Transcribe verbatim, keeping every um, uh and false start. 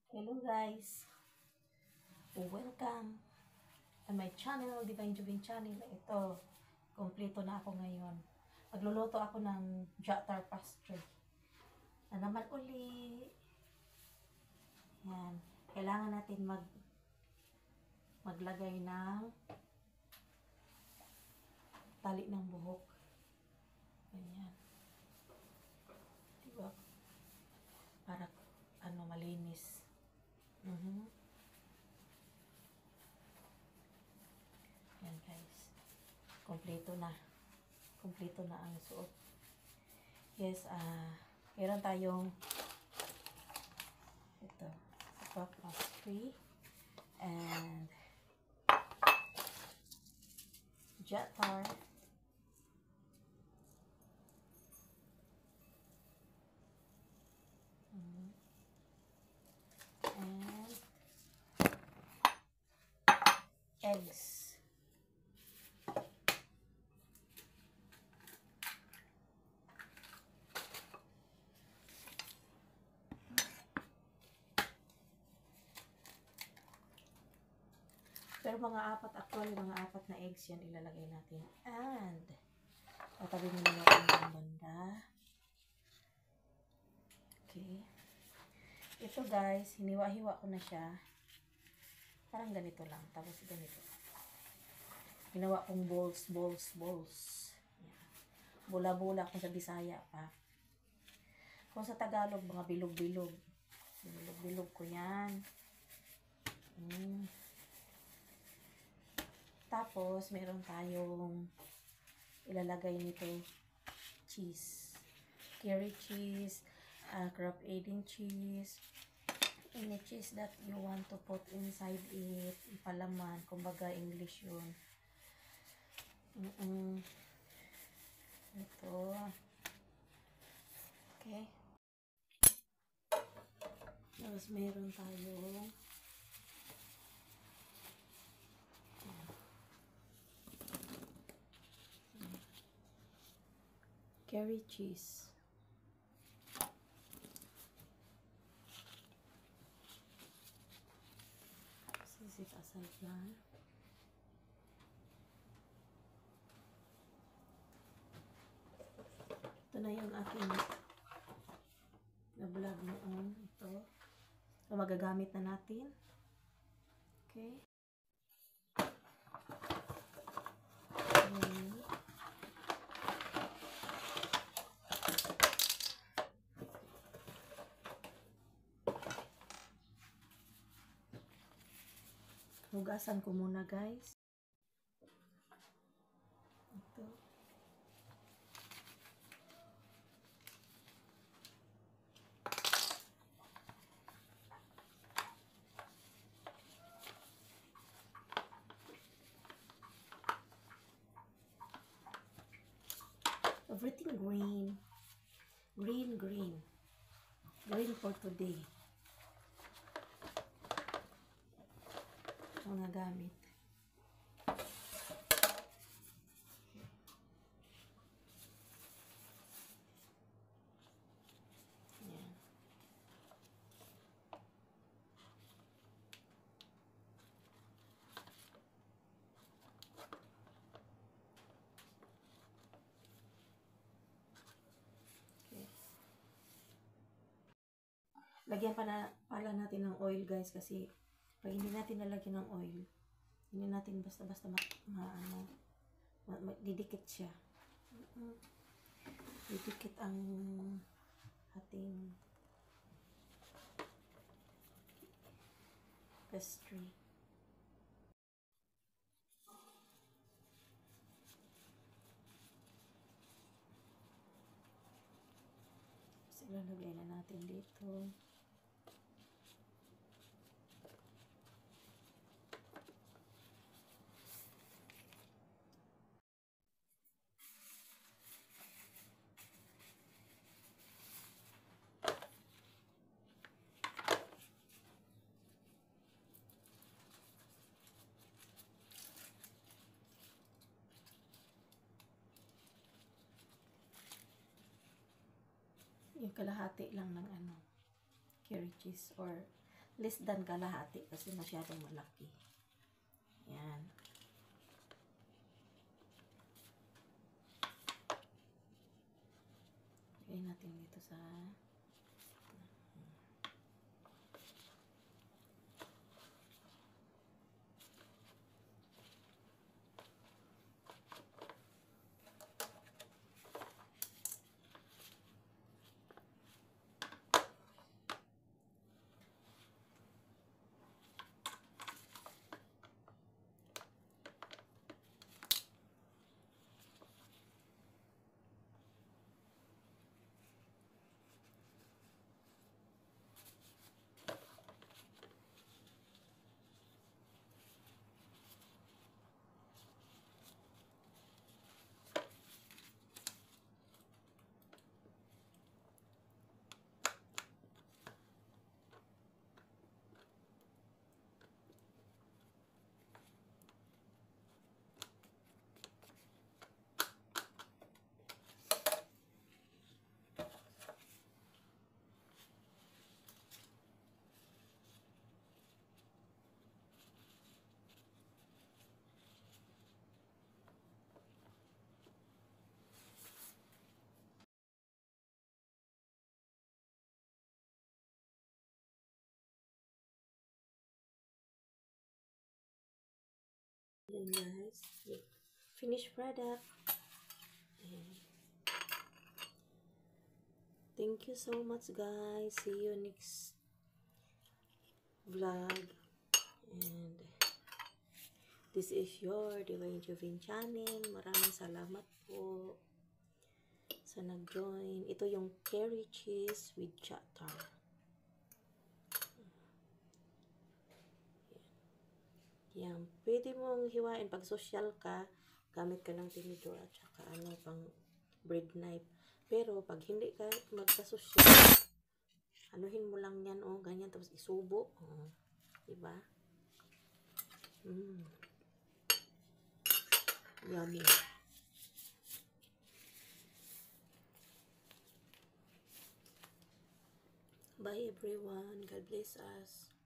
Hello guys, welcome on my channel, Divine Jubin Channel. Ito, kompleto na ako ngayon. Magluluto ako ng Jhater Pastry. Na naman uli. Yan. Kailangan natin mag maglagay ng tali ng buhok. Ganyan. Diba? Para ano, malinis. Mm-hmm. Yan guys. Kompleto na. Kompleto na ang suot. Yes, ah, uh, meron tayong ito, pastry and Jhater. Mm. And eggs. Pero mga apat, actually mga apat na eggs yan ilalagay natin. And tatabi muna natin yung banda. Okay. Ito guys, hiniwa-hiwa ko na siya. Parang ganito lang. Tapos ganito. Ginawa kong balls, balls, balls. Bula-bula kung sa Bisaya pa. Kung sa Tagalog, mga bilog-bilog. Bilog-bilog ko yan. Mm. Tapos, meron tayong ilalagay nito cheese. Kiri cheese, uh, crab eating cheese, any cheese that you want to put inside it, ipalaman, kumbaga English yun. Mm -mm. Ito. Okay. Tapos, meron tayong Kiri cheese. Sisip aside lang. Ito na yung aking na-vlog noon. Ito. So, magagamit na natin. Okay. Okay. Hugasan ko muna guys. Ito. Everything green. Green, green. Green for today. Mga gamit. Yan. Okay. Lagyan pa na pala natin ng oil guys kasi pag hindi natin nalagyan ng oil, hindi natin basta-basta ma, ma, ano, ma, ma, didikit siya. Mm-hmm. Didikit ang ating pastry. So, ilalagay na natin dito. Yung kalahati lang ng ano, Kiri cheese or less than kalahati kasi masyadong malaki. Yan. Lagay natin dito sa Then guys, finished product. And thank you so much guys. See you next vlog. And this is your Divine Jovin channel. Maraming salamat po sa nag-join. Ito yung Kiri cheese with chatar. Yan. Pwede mong hiwain pag social ka, gamit ka ng tinidor at saka ano pang bread knife. Pero pag hindi ka magka-social, anuhin mo lang yan, oh, ganyan, tapos isubo. Oh, diba? Mm. Yummy. Bye everyone. God bless us.